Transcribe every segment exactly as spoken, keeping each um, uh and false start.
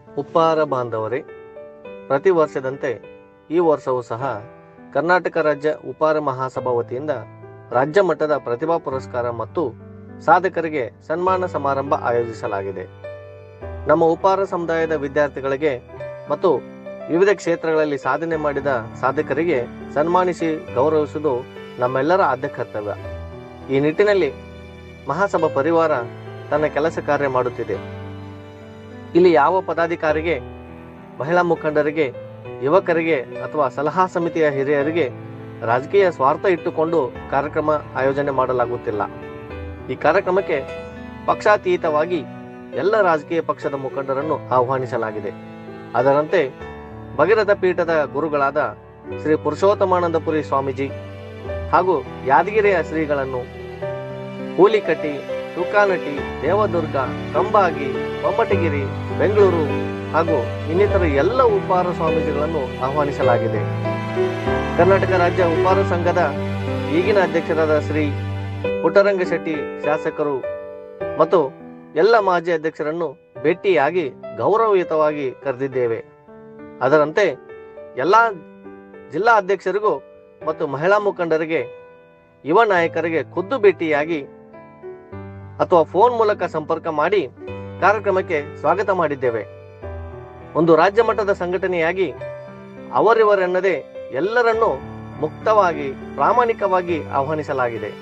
ಉಪ್ಪಾರ ಬಾಂಧವರೇ, ಪ್ರತಿ ವರ್ಷದಂತೆ ಈ ವರ್ಷವೂ ಸಹ ಕರ್ನಾಟಕ ರಾಜ್ಯ ಉಪ್ಪಾರ ಮಹಾಸಭಾ ವತಿಯಿಂದ ರಾಜ್ಯ ಮಟ್ಟದ ಪ್ರತಿಭಾ ಪುರಸ್ಕಾರ ಮತ್ತು ಸಾಧಕರಿಗೆ ಸನ್ಮಾನ ಸಮಾರಂಭ ಆಯೋಜಿಸಲಾಗಿದೆ. ನಮ್ಮ ಉಪ್ಪಾರ ಸಮುದಾಯದ ವಿದ್ಯಾರ್ಥಿಗಳಿಗೆ ಮತ್ತು ವಿವಿಧ ಕ್ಷೇತ್ರಗಳಲ್ಲಿ ಸಾಧನೆ ಮಾಡಿದ ಸಾಧಕರಿಗೆ ಸನ್ಮಾನಿಸಿ ಗೌರವಿಸುವುದು ನಮ್ಮೆಲ್ಲರ ಆದ್ಯ ಕರ್ತವ್ಯ. ಈ ನಿಟ್ಟಿನಲ್ಲಿ ಮಹಾಸಭಾ ಪರಿವಾರ ತನ್ನ ಕೆಲಸ ಕಾರ್ಯ ಮಾಡುತ್ತಿದೆ. ಇಲ್ಲಿ ಯಾವ ಪದಾಧಿಕಾರಿಗೆ, ಮಹಿಳಾ ಮುಖಂಡರಿಗೆ, ಯುವಕರಿಗೆ ಅಥವಾ ಸಲಹಾ ಸಮಿತಿಯ ಹಿರಿಯರಿಗೆ ರಾಜಕೀಯ ಸ್ವಾರ್ಥ ಇಟ್ಟುಕೊಂಡು ಕಾರ್ಯಕ್ರಮ ಆಯೋಜನೆ ಮಾಡಲಾಗುತ್ತಿಲ್ಲ. ಈ ಕಾರ್ಯಕ್ರಮಕ್ಕೆ ಪಕ್ಷಾತೀತವಾಗಿ ಎಲ್ಲ ರಾಜಕೀಯ ಪಕ್ಷದ ಮುಖಂಡರನ್ನು ಆಹ್ವಾನಿಸಲಾಗಿದೆ. ಅದರಂತೆ ಭಗೀರಥ ಪೀಠದ ಗುರುಗಳಾದ ಶ್ರೀ ಪುರುಷೋತ್ತಮಾನಂದಪುರಿ ಸ್ವಾಮೀಜಿ ಹಾಗೂ ಯಾದಗಿರಿಯ ಶ್ರೀಗಳನ್ನು, ಹೂಲಿಕಟ್ಟಿ, ತುಕಾನಟಿ, ದೇವದುರ್ಗ, ಕಂಬಾಗಿ, ಬೊಮ್ಮಟಗಿರಿ, ಬೆಂಗಳೂರು ಹಾಗೂ ಇನ್ನಿತರ ಎಲ್ಲ ಉಪ್ಪಾರ ಸ್ವಾಮೀಜಿಗಳನ್ನು ಆಹ್ವಾನಿಸಲಾಗಿದೆ. ಕರ್ನಾಟಕ ರಾಜ್ಯ ಉಪ್ಪಾರ ಸಂಘದ ಈಗಿನ ಅಧ್ಯಕ್ಷರಾದ ಶ್ರೀ ಪುಟ್ಟರಂಗ ಶೆಟ್ಟಿ ಶಾಸಕರು ಮತ್ತು ಎಲ್ಲ ಮಾಜಿ ಅಧ್ಯಕ್ಷರನ್ನು ಭೇಟಿಯಾಗಿ ಗೌರವಯುತವಾಗಿ ಕರೆದಿದ್ದೇವೆ. ಅದರಂತೆ ಎಲ್ಲ ಜಿಲ್ಲಾ ಅಧ್ಯಕ್ಷರಿಗೂ ಮತ್ತು ಮಹಿಳಾ ಮುಖಂಡರಿಗೆ, ಯುವ ನಾಯಕರಿಗೆ ಖುದ್ದು ಭೇಟಿಯಾಗಿ ಅಥವಾ ಫೋನ್ ಮೂಲಕ ಸಂಪರ್ಕ ಮಾಡಿ ಕಾರ್ಯಕ್ರಮಕ್ಕೆ ಸ್ವಾಗತ ಮಾಡಿದ್ದೇವೆ. ಒಂದು ರಾಜ್ಯ ಮಟ್ಟದ ಸಂಘಟನೆಯಾಗಿ ಅವರಿವರೆನ್ನದೇ ಎಲ್ಲರನ್ನೂ ಮುಕ್ತವಾಗಿ ಪ್ರಾಮಾಣಿಕವಾಗಿ ಆಹ್ವಾನಿಸಲಾಗಿದೆ.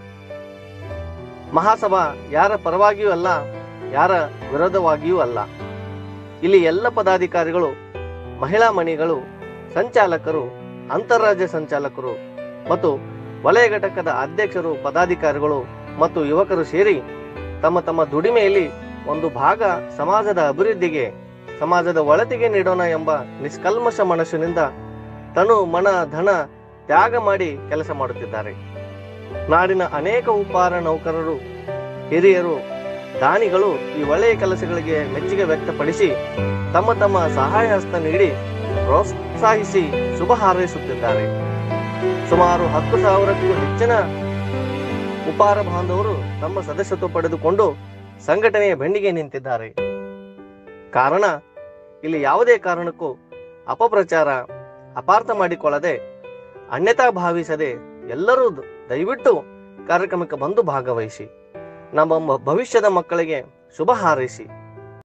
ಮಹಾಸಭಾ ಯಾರ ಪರವಾಗಿಯೂ ಅಲ್ಲ, ಯಾರ ವಿರೋಧವಾಗಿಯೂ ಅಲ್ಲ. ಇಲ್ಲಿ ಎಲ್ಲ ಪದಾಧಿಕಾರಿಗಳು, ಮಹಿಳಾ ಮಣಿಗಳು, ಸಂಚಾಲಕರು, ಅಂತಾರಾಜ್ಯ ಸಂಚಾಲಕರು ಮತ್ತು ವಲಯ ಘಟಕದ ಅಧ್ಯಕ್ಷರು, ಪದಾಧಿಕಾರಿಗಳು ಮತ್ತು ಯುವಕರು ಸೇರಿ ತಮ್ಮ ತಮ್ಮ ದುಡಿಮೆಯಲ್ಲಿ ಒಂದು ಭಾಗ ಸಮಾಜದ ಅಭಿವೃದ್ಧಿಗೆ, ಸಮಾಜದ ಒಳತಿಗೆ ನೀಡೋಣ ಎಂಬ ನಿಷ್ಕಲ್ಮಶ ಮನಸ್ಸಿನಿಂದ ತನು ಮನ ಧನ ತ್ಯಾಗ ಮಾಡಿ ಕೆಲಸ ಮಾಡುತ್ತಿದ್ದಾರೆ. ನಾಡಿನ ಅನೇಕ ಉಪ್ಪಾರ ನೌಕರರು, ಹಿರಿಯರು, ದಾನಿಗಳು ಈ ಒಳ್ಳೆಯ ಕೆಲಸಗಳಿಗೆ ಮೆಚ್ಚುಗೆ ವ್ಯಕ್ತಪಡಿಸಿ ತಮ್ಮ ತಮ್ಮ ಸಹಾಯ ಹಸ್ತ ನೀಡಿ ಪ್ರೋತ್ಸಾಹಿಸಿ ಶುಭ ಹಾರೈಸುತ್ತಿದ್ದಾರೆ. ಸುಮಾರು ಹತ್ತು ಸಾವಿರಕ್ಕೂ ಹೆಚ್ಚಿನ ಉಪ್ಪಾರ ಬಾಂಧವರು ತಮ್ಮ ಸದಸ್ಯತ್ವ ಪಡೆದುಕೊಂಡು ಸಂಘಟನೆಯ ಬೆನ್ನಿಗೆ ನಿಂತಿದ್ದಾರೆ. ಕಾರಣ, ಇಲ್ಲಿ ಯಾವುದೇ ಕಾರಣಕ್ಕೂ ಅಪಪ್ರಚಾರ, ಅಪಾರ್ಥ ಮಾಡಿಕೊಳ್ಳದೆ, ಅನ್ಯತಾ ಭಾವಿಸದೆ ಎಲ್ಲರೂ ದಯವಿಟ್ಟು ಕಾರ್ಯಕ್ರಮಕ್ಕೆ ಬಂದು ಭಾಗವಹಿಸಿ ನಮ್ಮ ಭವಿಷ್ಯದ ಮಕ್ಕಳಿಗೆ ಶುಭ ಹಾರೈಸಿ